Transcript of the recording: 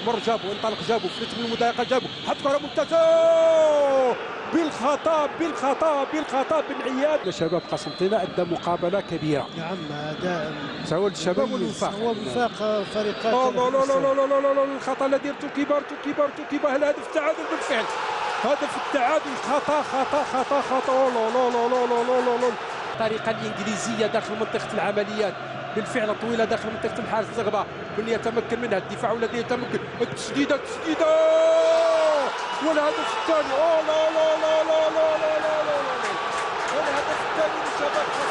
مر جابو انطلق جابو فلت من المضايقه جابو حط كره ممتازه بالخطا بن عياد. شباب قسنطينه ادى مقابله كبيره. نعم اداء سواء الشباب والوفاق. هو وفاق فريقات. لا لا لا لا لا لا الخطا الذي ارتكب الهدف التعادل بالفعل. هدف التعادل خطا لا لا لا لا لا لا. الطريقه الانجليزيه داخل منطقه العمليات بالفعل طويله داخل منطقه الحارس زغبه من يتمكن منها الدفاع الذي يتمكن التسديده والهدف الثاني. لا لا لا لا لا لا لا لا الهدف الثاني لشباب